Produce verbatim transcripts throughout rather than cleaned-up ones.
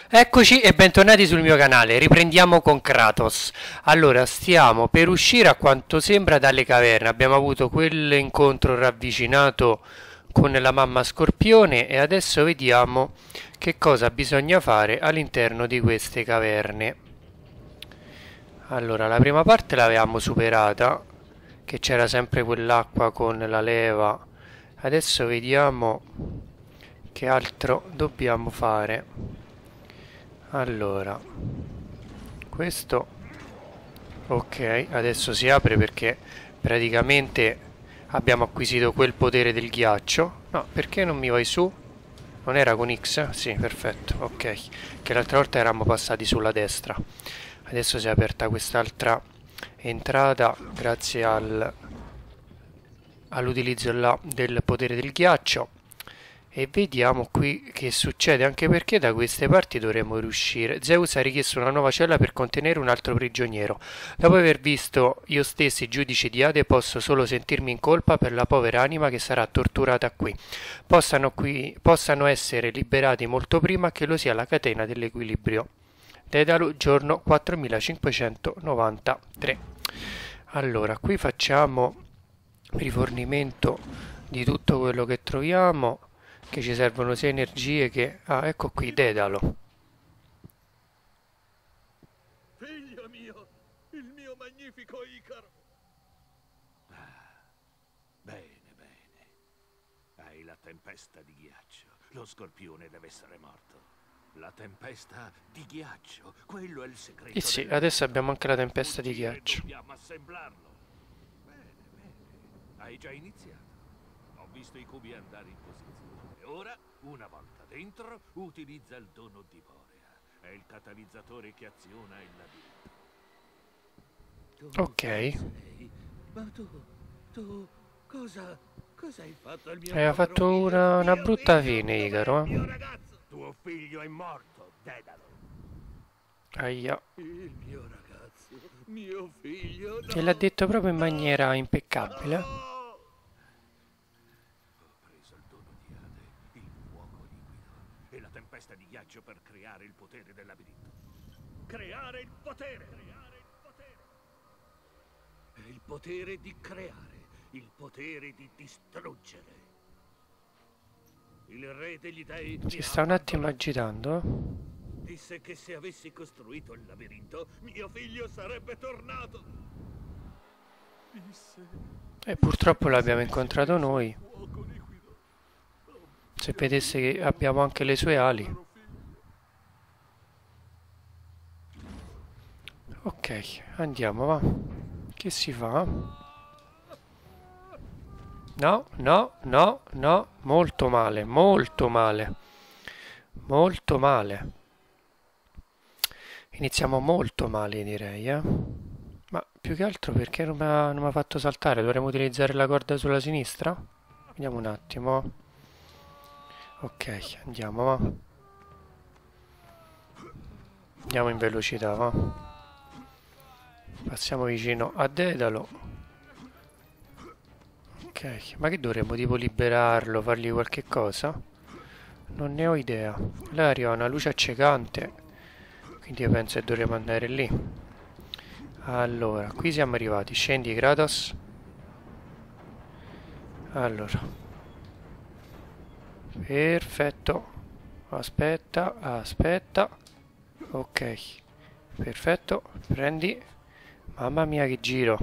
Eccoci e bentornati sul mio canale, riprendiamo con Kratos. Allora, stiamo per uscire a quanto sembra dalle caverne, abbiamo avuto quell'incontro ravvicinato con la mamma Scorpione e adesso vediamo che cosa bisogna fare all'interno di queste caverne. Allora, la prima parte l'avevamo superata, che c'era sempre quell'acqua con la leva. Adesso vediamo che altro dobbiamo fare. Allora, questo ok, adesso si apre perché praticamente abbiamo acquisito quel potere del ghiaccio. No, perché non mi vai su? Non era con X? Sì, perfetto, ok. Che l'altra volta eravamo passati sulla destra. Adesso si è aperta quest'altra entrata grazie al, all'utilizzo là del potere del ghiaccio. E vediamo qui che succede, anche perché da queste parti dovremmo riuscire. Zeus ha richiesto una nuova cella per contenere un altro prigioniero. Dopo aver visto io stesso i giudici di Ade, posso solo sentirmi in colpa per la povera anima che sarà torturata qui. Possano, qui, possano essere liberati molto prima che lo sia la catena dell'equilibrio. Dedalo, giorno quattromilacinquecentonovantatré. Allora, qui facciamo rifornimento di tutto quello che troviamo, che ci servono sia energie che... Ah, ecco qui, Dedalo. Figlio mio, il mio magnifico Icaro. Ah, bene, bene. Hai la tempesta di ghiaccio. Lo Scorpione deve essere morto. La tempesta di ghiaccio, quello è il segreto. Eh sì, della... adesso abbiamo anche la tempesta di ghiaccio. Dobbiamo assemblarlo. Bene, bene. Hai già iniziato. Ho visto i cubi andare in posizione. Ora, una volta dentro, utilizza il dono di Borea. È il catalizzatore che aziona il labirinto. Ok. Sei? Ma tu, tu, cosa, cosa hai fatto al mio Aveva povero fatto figlio? una, una Mio brutta figlio, fine, dov'è Icaro. il mio Eh? ragazzo? Tuo figlio è morto, Dedalo. Aia. Il mio ragazzo, mio figlio, no. E l'ha detto proprio in maniera impeccabile. No! E la tempesta di ghiaccio per creare il potere del labirinto. Creare il potere! Creare il potere! È il potere di creare, il potere di distruggere. Il re degli dei Si mi sta ha un attimo abbandonato. agitando. Disse che se avessi costruito il labirinto, mio figlio sarebbe tornato. Disse... E purtroppo l'abbiamo incontrato noi. Fuoco liquido. Se vedesse che abbiamo anche le sue ali. Ok, andiamo, va. Che si fa? No, no, no, no. Molto male, molto male. Molto male. Iniziamo molto male, direi, eh. Ma più che altro perché non mi ha, non mi ha fatto saltare? Dovremmo utilizzare la corda sulla sinistra? Vediamo un attimo. Ok, andiamo, va. Andiamo in velocità, va. Passiamo vicino a Dedalo. Ok, ma che dovremmo tipo liberarlo, fargli qualche cosa? Non ne ho idea. Là arriva una luce accecante, quindi io penso che dovremmo andare lì. Allora, qui siamo arrivati. Scendi, Kratos. Allora. Perfetto. Aspetta, aspetta. Ok. Perfetto. Prendi. Mamma mia che giro.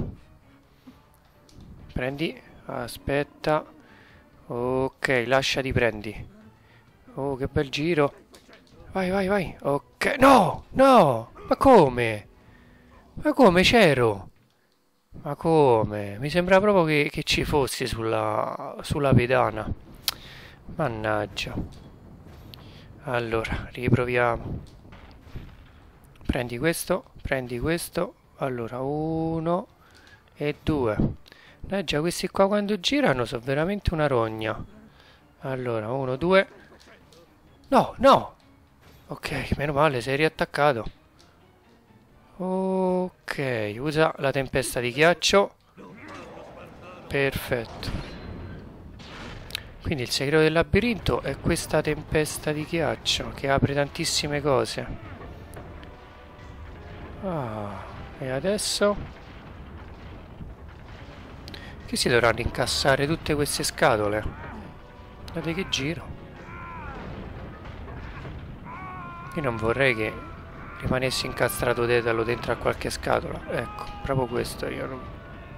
Prendi. Aspetta. Ok, lasciati, prendi. Oh, che bel giro. Vai, vai, vai. Ok. No, no. Ma come? Ma come c'ero? Ma come? Mi sembra proprio che, che ci fossi sulla, sulla pedana. Mannaggia. Allora, riproviamo. Prendi questo, prendi questo. Allora, uno e due. Eh già, questi qua quando girano sono veramente una rogna. Allora, uno, due. No, no. Ok, meno male, sei riattaccato. Ok, usa la tempesta di ghiaccio. Perfetto. Quindi il segreto del labirinto è questa tempesta di ghiaccio che apre tantissime cose. Ah, e adesso? Che si dovranno incassare tutte queste scatole? Guardate che giro. Io non vorrei che rimanessi incastrato Dedalo dentro a qualche scatola. Ecco, proprio questo io non...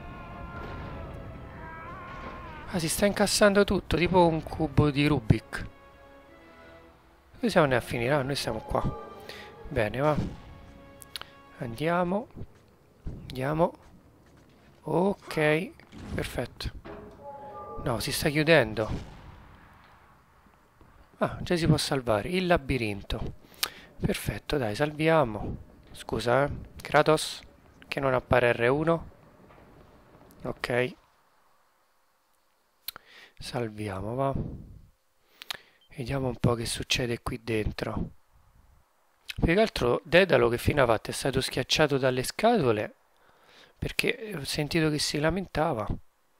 Ah, si sta incassando tutto, tipo un cubo di Rubik. Dove siamo a finire? Ah, noi siamo qua. Bene, va. Andiamo. Andiamo. Ok, perfetto. No, si sta chiudendo. Ah, già si può salvare. Il labirinto. Perfetto, dai, salviamo. Scusa, eh. Kratos, che non appare erre uno. Ok. Salviamo, va. Vediamo un po' che succede qui dentro. Più che altro Dedalo che fino a fatto è stato schiacciato dalle scatole perché ho sentito che si lamentava.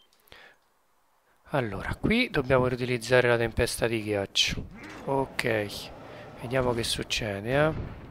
Allora, qui dobbiamo riutilizzare la tempesta di ghiaccio. Ok. Vediamo che succede, eh.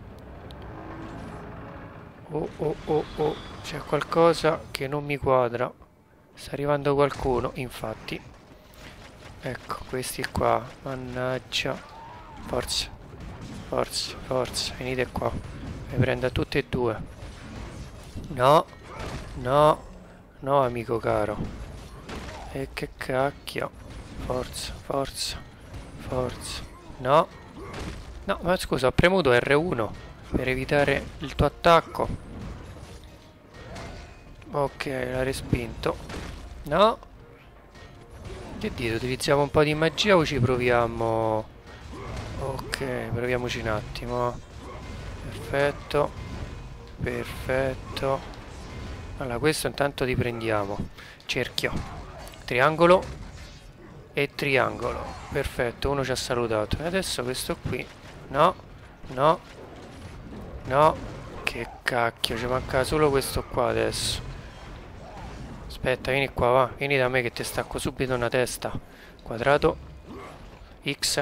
Oh, oh, oh, oh. C'è qualcosa che non mi quadra. Sta arrivando qualcuno, infatti. Ecco, questi qua. Mannaggia. Forza. Forza, forza. Venite qua. Mi prendo tutte e due. No. No. No, amico caro. E che cacchio. Forza, forza. Forza. No. No, ma scusa, ho premuto erre uno per evitare il tuo attacco. Ok, l'ha respinto. No. Che dite, utilizziamo un po' di magia o ci proviamo? Ok, proviamoci un attimo. Perfetto. Perfetto. Allora, questo intanto riprendiamo. Cerchio. Triangolo. E triangolo. Perfetto, uno ci ha salutato. E adesso questo qui. No, no, no, che cacchio, ci manca solo questo qua adesso. Aspetta, vieni qua, va, vieni da me che ti stacco subito una testa. Quadrato, X.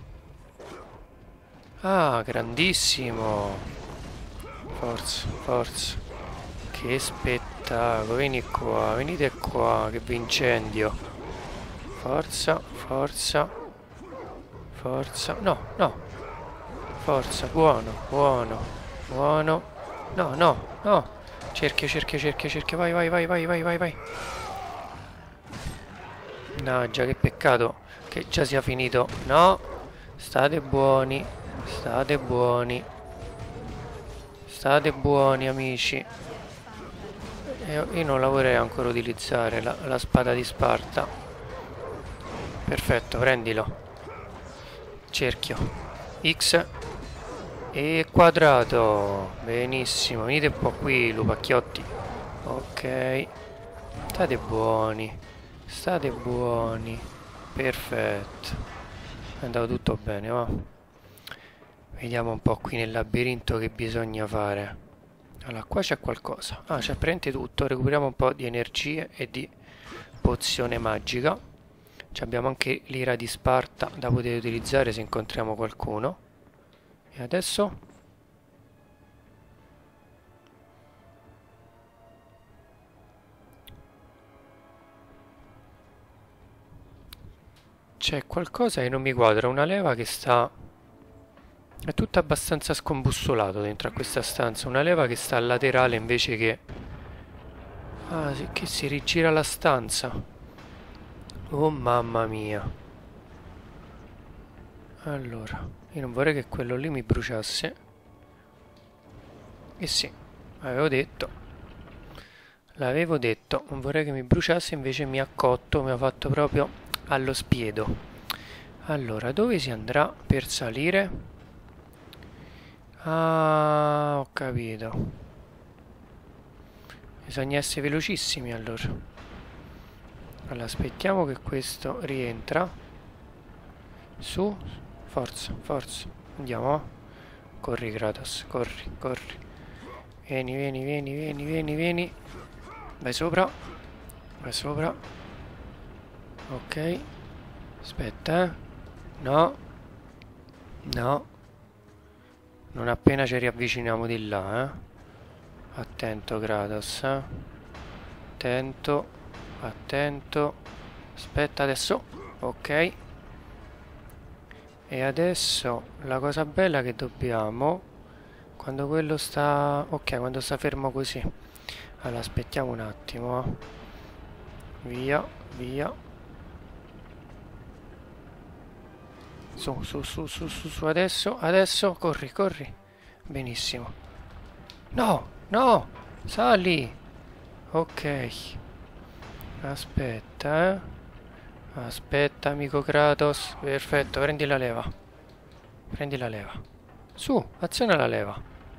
Ah, grandissimo. Forza, forza. Che spettacolo, vieni qua, venite qua, che vi incendio. Forza, forza, forza, no, no. Forza, buono, buono, buono. No, no, no. Cerchio, cerchio, cerchio, cerchio. Vai, vai, vai, vai, vai, vai, vai. No, già che peccato che già sia finito. No. State buoni. State buoni. State buoni, amici. Io, io non la vorrei ancora utilizzare, la, la spada di Sparta. Perfetto, prendilo. Cerchio. X. E quadrato. Benissimo. Venite un po' qui, lupacchiotti. Ok. State buoni. State buoni. Perfetto. È andato tutto bene, va. Vediamo un po' qui nel labirinto che bisogna fare. Allora, qua c'è qualcosa. Ah, c'è praticamente tutto. Recuperiamo un po' di energie e di pozione magica. Ci abbiamo anche l'ira di Sparta da poter utilizzare se incontriamo qualcuno. E adesso? C'è qualcosa che non mi quadra, una leva che sta... È tutto abbastanza scombussolato dentro a questa stanza, una leva che sta al laterale invece che... Ah, sì, che si rigira la stanza. Oh mamma mia. Allora, io non vorrei che quello lì mi bruciasse. Eh sì, avevo detto. L'avevo detto, non vorrei che mi bruciasse, invece mi ha cotto, mi ha fatto proprio allo spiedo. Allora, dove si andrà per salire? Ah, ho capito. Bisogna essere velocissimi allora. Allora, aspettiamo che questo rientra. Su. Forza, forza. Andiamo. Corri, Kratos. Corri, corri. Vieni, vieni, vieni, vieni, vieni, vieni. Vai sopra. Vai sopra. Ok. Aspetta, eh. No. No. Non appena ci riavviciniamo di là, eh. Attento, Kratos, eh. Attento. Attento. Aspetta, adesso. Ok. E adesso la cosa bella che dobbiamo, quando quello sta, ok, quando sta fermo così, allora aspettiamo un attimo, eh. Via, via, su, su, su, su, su, su, adesso, adesso, corri, corri, benissimo, no, no, sali, ok, aspetta, eh. Aspetta, amico Kratos. Perfetto, prendi la leva. Prendi la leva. Su, aziona la leva.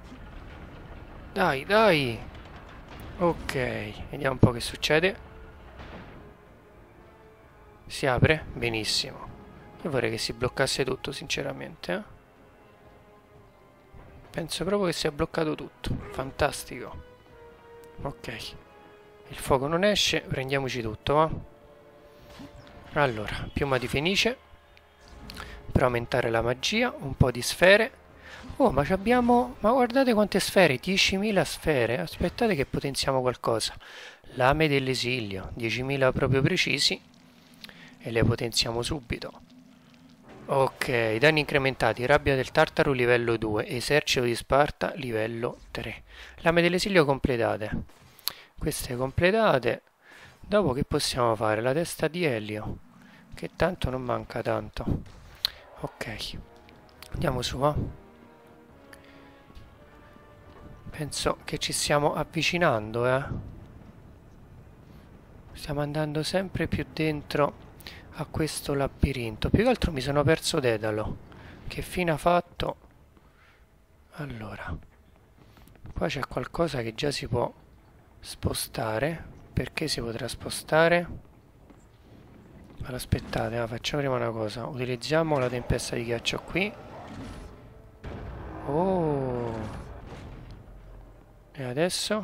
Dai, dai. Ok, vediamo un po' che succede. Si apre? Benissimo. Io vorrei che si bloccasse tutto, sinceramente. Eh? Penso proprio che sia bloccato tutto. Fantastico. Ok. Il fuoco non esce, prendiamoci tutto, va? Allora, piuma di fenice per aumentare la magia, un po' di sfere. Oh, ma abbiamo, ma guardate quante sfere, diecimila sfere. Aspettate che potenziamo qualcosa. Lame dell'esilio, diecimila proprio precisi e le potenziamo subito. Ok, danni incrementati, rabbia del tartaro livello due, esercito di Sparta livello tre. Lame dell'esilio completate. Queste completate. Dopo che possiamo fare? La testa di Elio, che tanto non manca tanto. Ok, andiamo su, va? Penso che ci stiamo avvicinando, eh? Stiamo andando sempre più dentro a questo labirinto. Più che altro mi sono perso Dedalo. Che fine ha fatto? Allora, qua c'è qualcosa che già si può spostare. Perché si potrà spostare? Allora, aspettate, ah, facciamo prima una cosa. Utilizziamo la tempesta di ghiaccio qui. Oh! E adesso?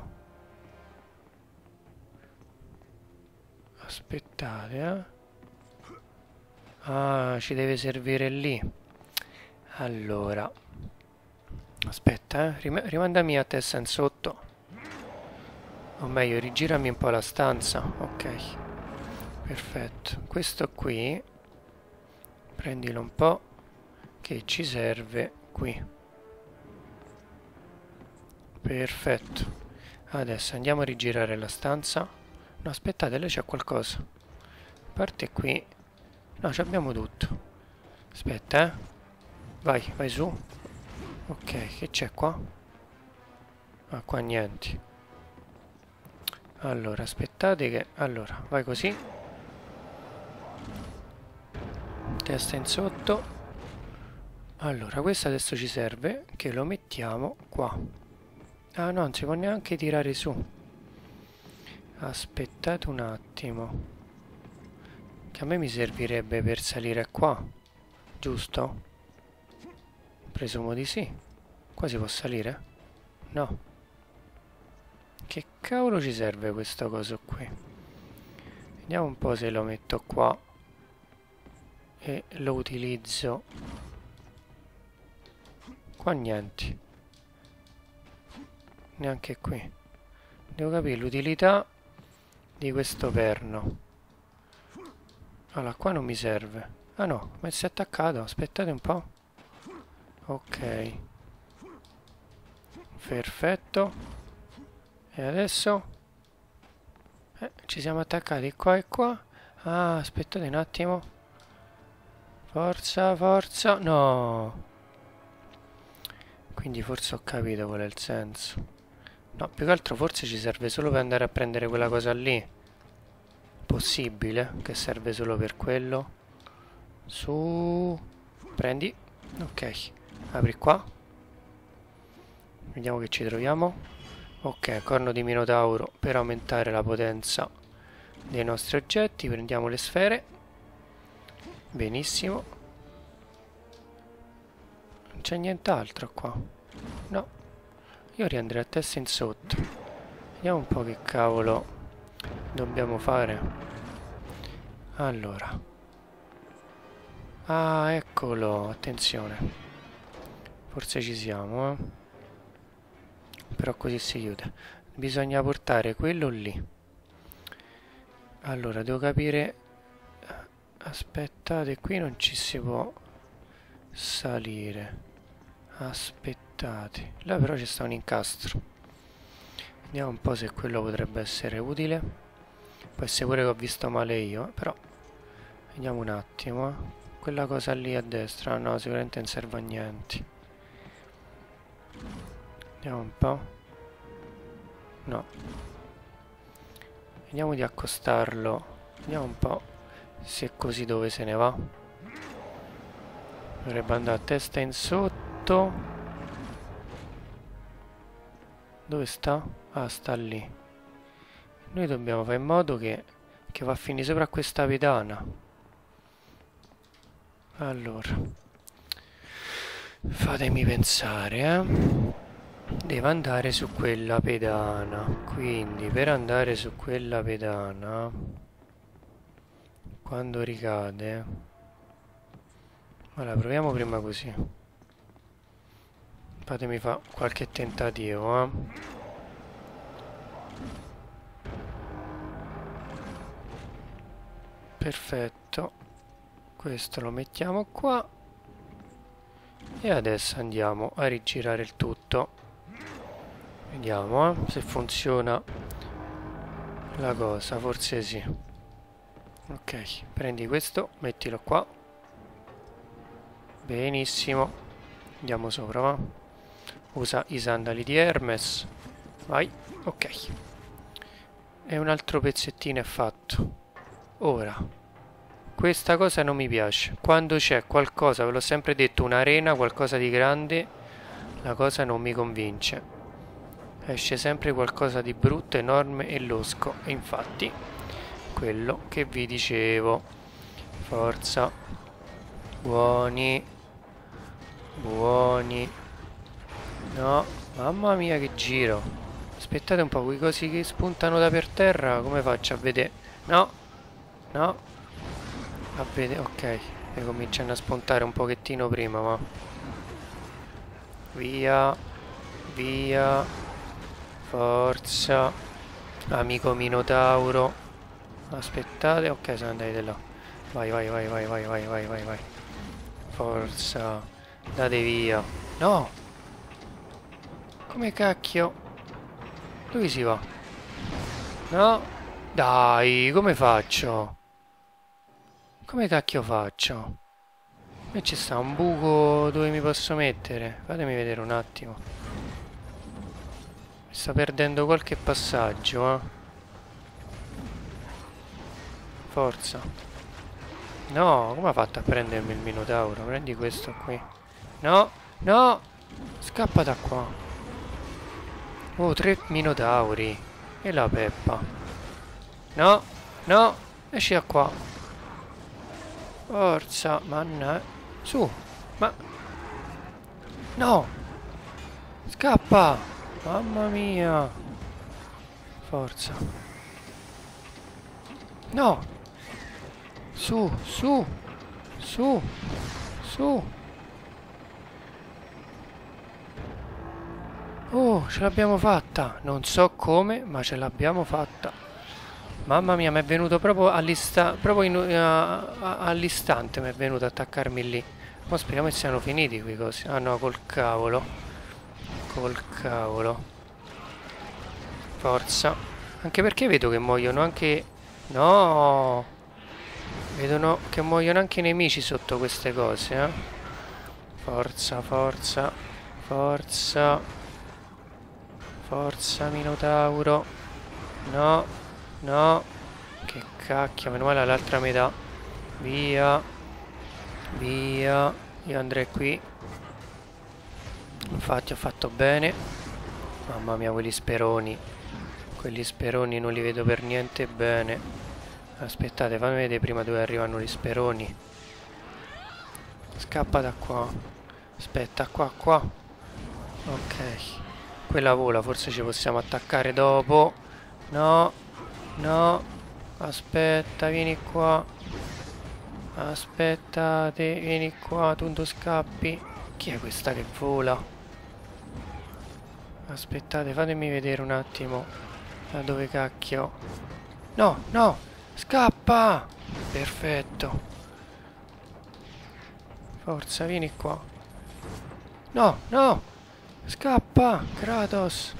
Aspettate, eh. Ah, ci deve servire lì. Allora. Aspetta, eh. Rim rimandami a testa in sotto. O meglio, rigirami un po' la stanza. Ok. Perfetto. Questo qui. Prendilo un po'. Che ci serve qui. Perfetto. Adesso andiamo a rigirare la stanza. No, aspettate, lì c'è qualcosa. Parte qui. No, ci abbiamo tutto. Aspetta, eh. Vai, vai su. Ok, che c'è qua? Ah, qua niente. Allora, aspettate che... Allora, vai così. Testa in sotto. Allora, questo adesso ci serve che lo mettiamo qua. Ah, no, non si può neanche tirare su. Aspettate un attimo. Che a me mi servirebbe per salire qua. Giusto? Presumo di sì. Qua si può salire? No. Che cavolo ci serve questo coso qui? Vediamo un po' se lo metto qua e lo utilizzo. Qua niente. Neanche qui. Devo capire l'utilità di questo perno. Allora, qua non mi serve. Ah no, ma si è attaccato. Aspettate un po'. Ok. Perfetto. E adesso? Eh, ci siamo attaccati qua e qua. Ah, aspettate un attimo. Forza, forza. No. Quindi forse ho capito qual è il senso. No, più che altro forse ci serve solo per andare a prendere quella cosa lì. Possibile che serve solo per quello. Su. Prendi. Ok. Apri qua. Vediamo che ci troviamo. Ok, corno di Minotauro per aumentare la potenza dei nostri oggetti. Prendiamo le sfere. Benissimo. Non c'è nient'altro qua. No. Io riandrei a testa in sotto. Vediamo un po' che cavolo dobbiamo fare. Allora. Ah, eccolo, attenzione. Forse ci siamo, eh. Però così si chiude. Bisogna portare quello lì. Allora, devo capire... Aspettate, qui non ci si può salire. Aspettate. Là però ci sta un incastro. Vediamo un po' se quello potrebbe essere utile. Può essere pure che ho visto male io, però... Vediamo un attimo, eh. Quella cosa lì a destra, no, sicuramente non serve a niente. Vediamo un po'. No. Vediamo di accostarlo. Vediamo un po' se è così dove se ne va. Dovrebbe andare a testa in sotto. Dove sta? Ah, sta lì. Noi dobbiamo fare in modo che, che va a finire sopra questa pedana. Allora, fatemi pensare, eh. Devo andare su quella pedana. Quindi per andare su quella pedana, quando ricade, allora proviamo prima così. Fatemi fare qualche tentativo, eh. Perfetto. Questo lo mettiamo qua. E adesso andiamo a rigirare il tutto. Vediamo, eh, se funziona la cosa. Forse sì. Ok, prendi questo, mettilo qua. Benissimo. Andiamo sopra, va. Usa i sandali di Hermes. Vai. Ok. E un altro pezzettino è fatto. Ora, questa cosa non mi piace. Quando c'è qualcosa, ve l'ho sempre detto, un'arena, qualcosa di grande, la cosa non mi convince. Esce sempre qualcosa di brutto, enorme e losco. E infatti, quello che vi dicevo. Forza. Buoni. Buoni. No, mamma mia che giro. Aspettate un po', quei cosi che spuntano da per terra, come faccio a vedere? No. No. A vedere, ok, e cominciano a spuntare un pochettino prima, ma via, via, forza, amico Minotauro, aspettate, ok, sono andati di là, vai, vai, vai, vai, vai, vai, vai, vai, vai, forza, andate via, no, come cacchio, dove si va? No, dai, come faccio? Come cacchio faccio? E ci sta un buco dove mi posso mettere? Fatemi vedere un attimo. Mi sta perdendo qualche passaggio, eh. Forza. No, come ha fatto a prendermi il Minotauro? Prendi questo qui. No, no! Scappa da qua. Oh, tre Minotauri. E la peppa. No, no, esci da qua. Forza, manna. Su, ma... No! Scappa! Mamma mia! Forza. No! Su, su, su, su. Oh, ce l'abbiamo fatta. Non so come, ma ce l'abbiamo fatta. Mamma mia, mi è venuto proprio all'istante, proprio in, uh, all'istante mi è venuto ad attaccarmi lì. Ma speriamo che siano finiti quei cosi. Ah no, col cavolo. Col cavolo. Forza. Anche perché vedo che muoiono anche... No! Vedono che muoiono anche i nemici sotto queste cose, eh. Forza, forza. Forza. Forza, Minotauro. No. No, che cacchio, meno male l'altra metà. Via. Via. Io andrei qui. Infatti ho fatto bene. Mamma mia, quelli speroni. Quelli speroni non li vedo per niente bene. Aspettate, fammi vedere prima dove arrivano gli speroni. Scappa da qua. Aspetta, qua, qua. Ok. Quella vola, forse ci possiamo attaccare dopo. No. No, aspetta, vieni qua. Aspettate, vieni qua, tu non scappi. Chi è questa che vola? Aspettate, fatemi vedere un attimo da dove cacchio. No, no, scappa! Perfetto. Forza, vieni qua. No, no, scappa, Kratos.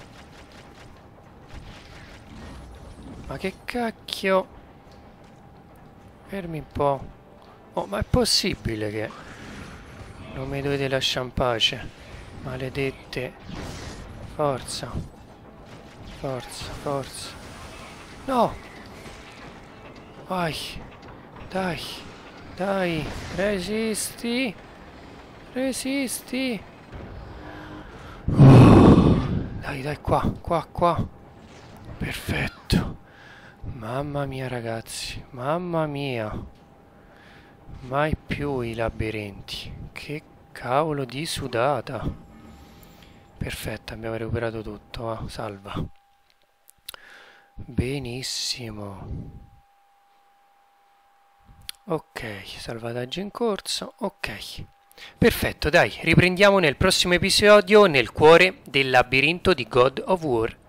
Ma che cacchio? Fermi un po'. Oh, ma è possibile che non mi dovete lasciare in pace? Maledette. Forza. Forza, forza. No! Vai. Dai. Dai. Resisti. Resisti. Dai, dai, qua, qua, qua. Perfetto. Mamma mia, ragazzi. Mamma mia. Mai più i labirinti. Che cavolo di sudata. Perfetto, abbiamo recuperato tutto. Ah, salva. Benissimo. Ok, salvataggio in corso. Ok. Perfetto, dai, riprendiamo nel prossimo episodio nel cuore del labirinto di God of War